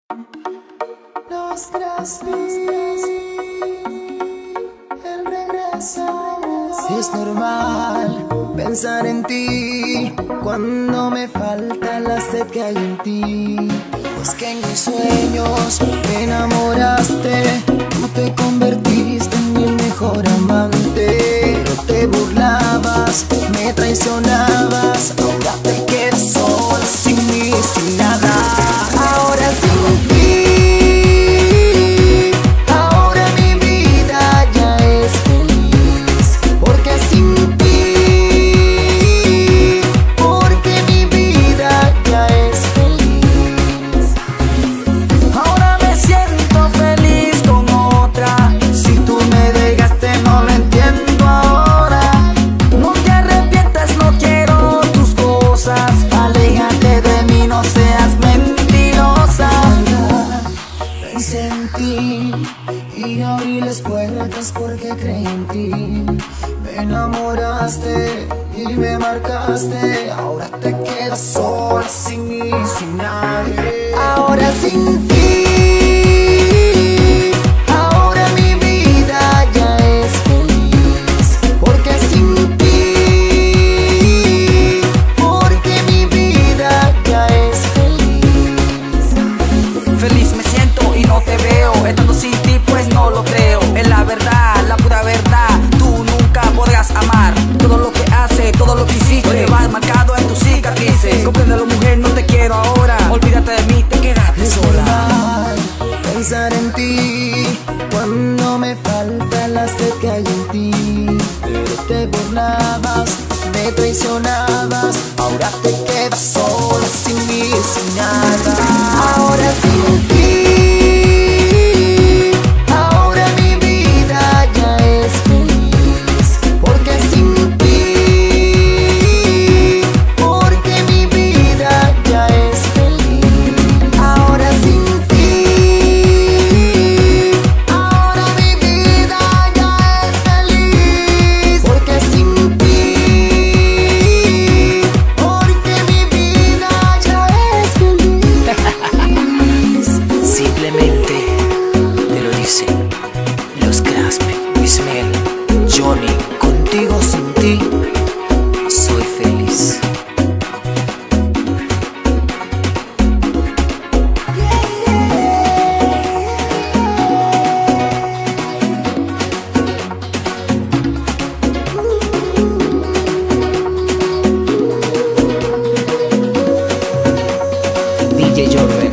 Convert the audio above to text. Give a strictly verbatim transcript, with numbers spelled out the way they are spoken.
Los Crosby, el regreso. Es normal pensar en ti cuando me falta la sed que hay en ti. Es que en mis sueños me enamoraste, tú te convertiste en mi mejor amante. Pero te burlabas, me traicionabas, ahora te quedas sola sin mí, sin nada. Ahora sin ti. Y abrí las puertas porque creí en ti. Me enamoraste y me marcaste. Ahora te quedas sola sin mí, sin nadie. Ahora sin ti. Ahora mi vida ya es feliz. Porque sin ti. Porque mi vida ya es feliz. Feliz me siento y no te veo. Estando sin ti pues no lo creo. Es la verdad, la pura verdad. Tú nunca podrás amar. Todo lo que hace, todo lo que hiciste, te va marcado en tus cicatrices. Compréndelo, mujer, no te quiero ahora. Olvídate de mí, te quedaste sola. Pensar en ti cuando me falta la sed que hay en ti. Pero te burlabas, me traicionabas, ahora te quedas sola sin mí, sin nada. Ahora sin ti. Los Crosby, Ismael, Johnny, contigo sin ti soy feliz. D J Jordan.